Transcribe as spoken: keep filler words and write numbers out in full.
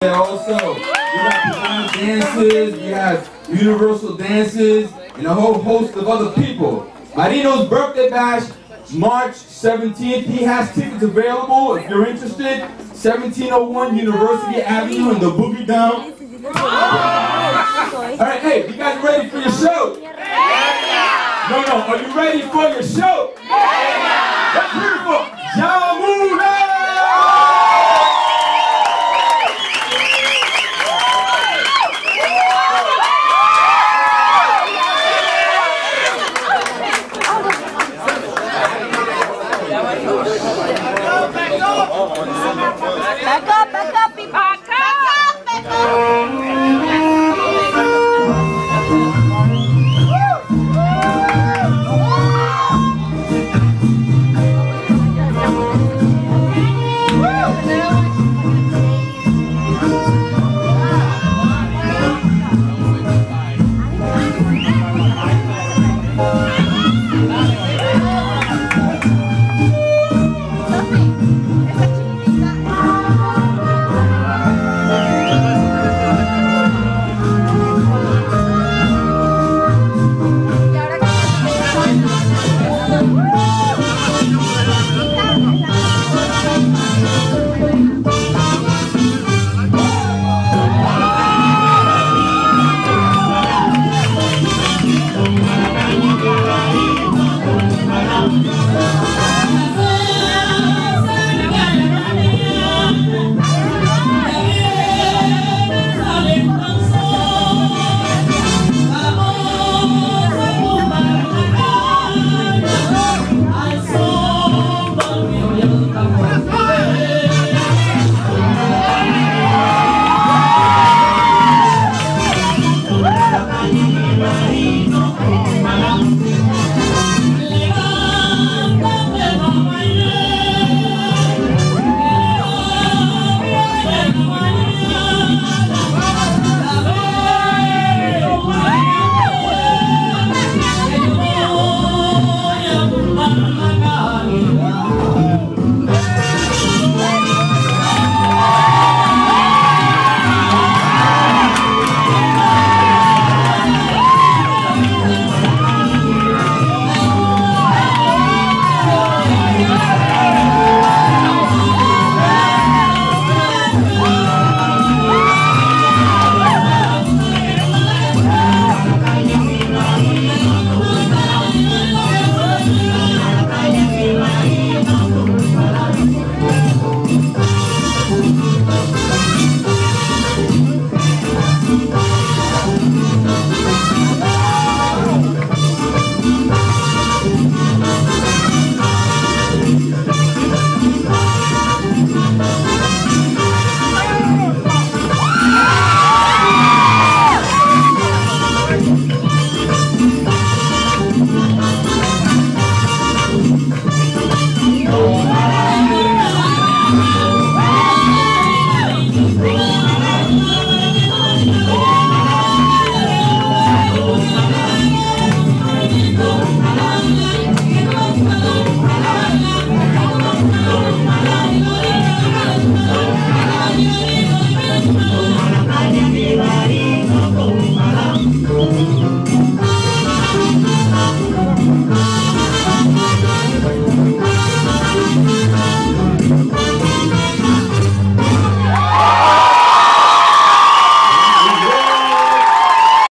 And also, we got piano dances, we have universal dances, and a whole host of other people. Marino's birthday bash, March seventeenth. He has tickets available if you're interested. seventeen oh one University Avenue in the Boogie Down. Alright, hey, you guys ready for your show? No, no, are you ready for your show? Let's hear it for John.